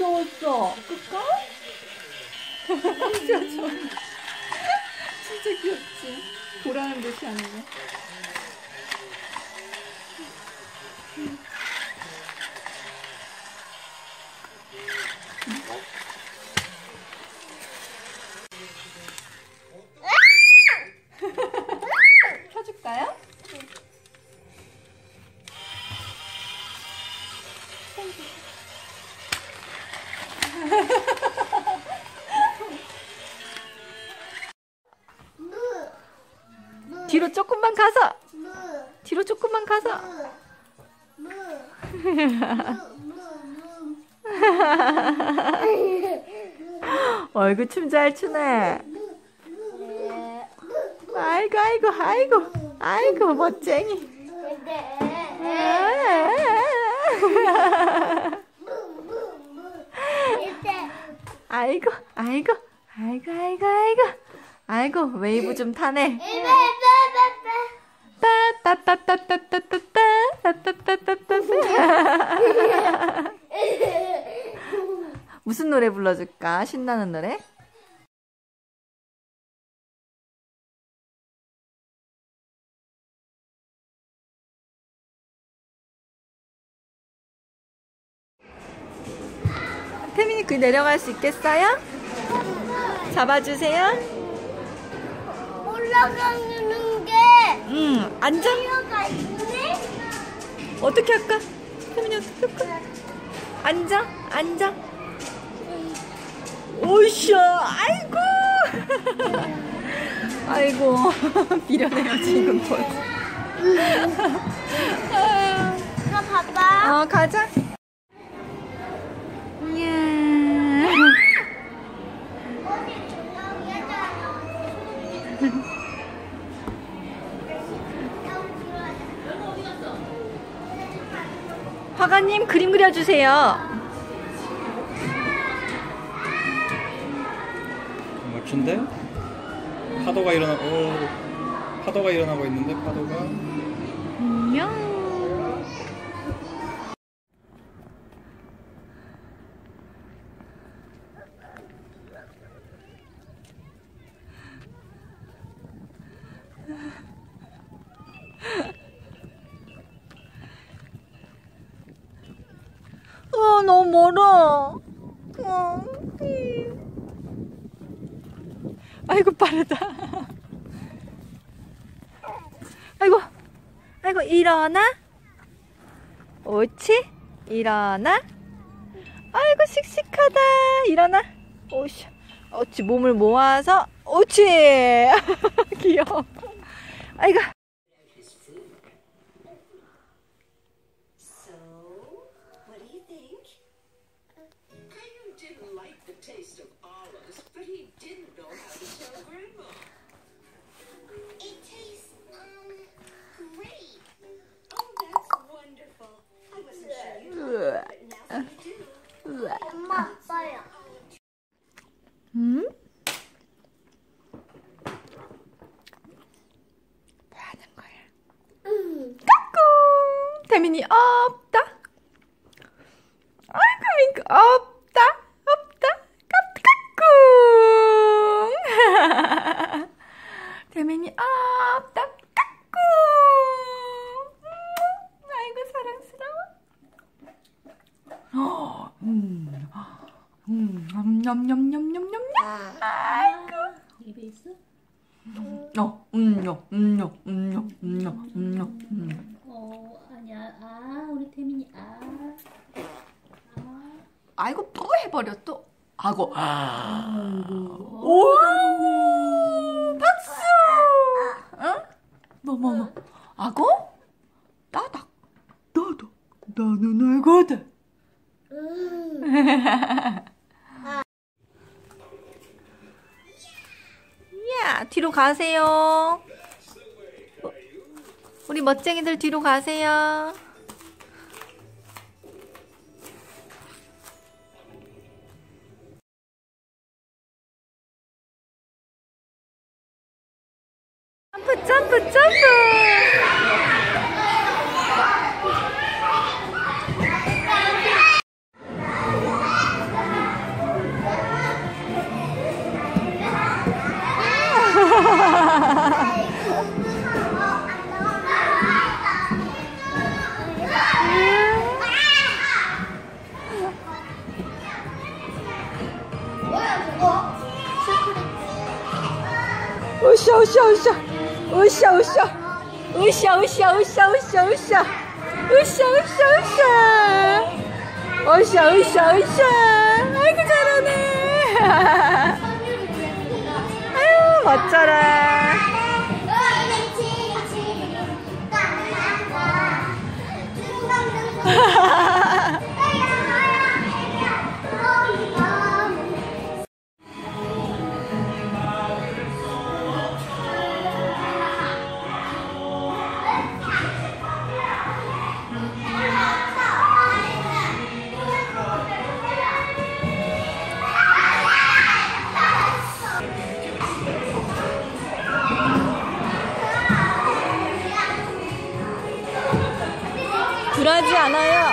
귀여웠어. 끌까? 진짜 귀엽지? 보라는 듯이 하는 거. 켜줄까요? 뒤로 조금만 가서. 뒤로 조금만 가서. 얼굴 춤 잘 추네. 아이고 아이고 아이고 아이고 멋쟁이. 아이고 아이고 아이고 아이고 아이고 아이고 웨이브 좀 타네. 무슨 노래 불러줄까? 신나는 노래? 태민이 그 내려갈 수 있겠어요? 잡아주세요. 올라가는 게 앉아. 뛰어가 있네? 어떻게 할까? 태민이 어떻게 할까? 앉아, 앉아. 오이샤, 아이고. 아이고, 미련해요, 지금 벌써. 이거 봐봐. 가자. 이야. 화가님 그림 그려주세요. 멋진데? 파도가 파도가 일어나고 있는데 파도가. 안녕. 너무 멀어. 아이고 빠르다. 아이고 아이고 일어나. 옳지. 일어나. 아이고 씩씩하다. 일어나. 오씨. 옳지. 몸을 모아서. 옳지. 귀여워. 아이고. Taste of olives, but he didn't know how to tell Grandma. It tastes, great. Oh, that's wonderful. I wasn't sure you did, but now you do. 엄마, 아빠야. 뭐 하는 거야? 까꿍! 태민이 없다. 아이고 민크 없다. 없다. 까꿍! 태민이 없다. 까꿍! 아이고 사랑스러워. 냠냠냠냠냠냠. 아이고. 입에 있어? 아니야. 우리 태민이 아이고 또 해버려 또. 아고. 아이고. 오. 박수. 응? 뭐뭐뭐. 아고? 따닥. 따닥. 나는 알거든. 야, 뒤로 가세요. 우리 멋쟁이들 뒤로 가세요. 점프, 점프, 점프! 으쌰. 으쌰, 으쌰. 으쌰, 으쌰, 으쌰, 으쌰, 으쌰. 으쌰, 으쌰, 으쌰. 으쌰, 으쌰, 으쌰. 아이고, 잘하네. 아유, 멋져라. 굴하지 않아요.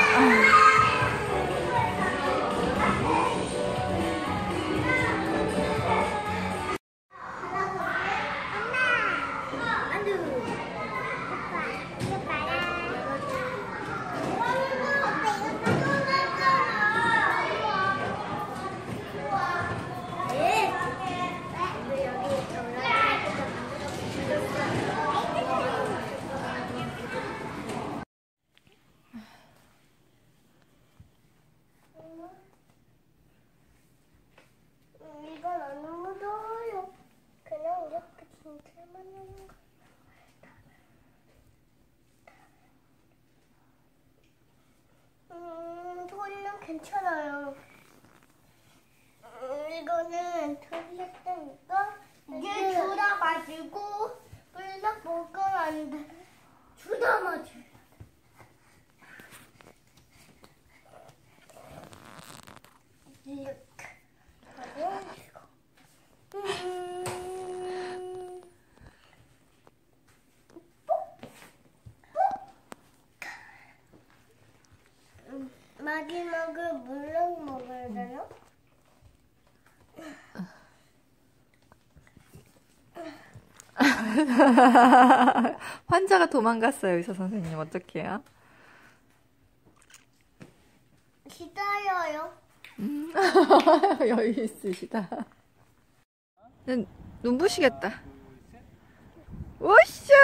이건 안 묻어요. 그냥 이렇게 진짜만 하는 거. 소리는 괜찮아요. 이거는 틀렸으니까 이게 주다 마시고 불닭 먹으면 안 돼. 주다 마셔야 돼. 이렇게. 마지막을 물랑 먹어야 되나? 환자가 도망갔어요, 의사 선생님. 어떡해요? 기다려요. 여유 있으시다. 눈부시겠다. 오샤!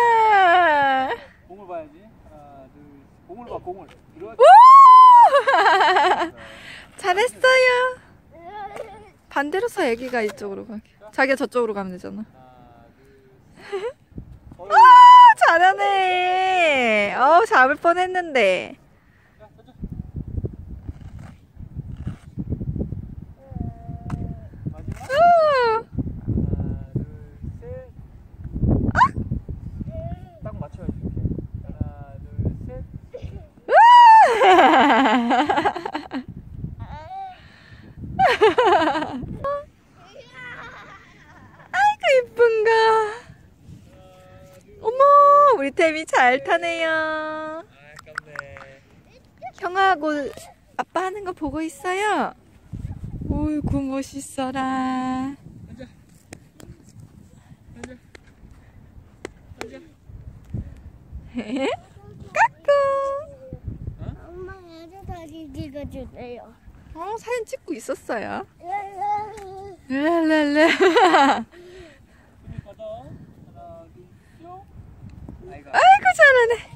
공을 봐야지. 하나, 둘, 공을 봐, 공을. 오! 잘했어요. 반대로 서 애기가 이쪽으로 가게. 자기가 저쪽으로 가면 되잖아. 아, 잘하네. 잡을 뻔했는데. 하나, 둘, 셋. 딱 맞춰야지 이렇게. 하나, 둘, 셋. 아이고 이쁜가. 어머, 우리 템이 잘 타네요. 아깝네. 형아하고 아빠 하는 거 보고 있어요. 어이구 멋있어라. 앉아. 앉아. 앉아. 까꿍. 엄마 아주 다시 찍어주세요. 사진 찍고 있었어요. 랄랄라. 가자. 하나, 둘, 뿅. 아이고. 아이고 잘하네.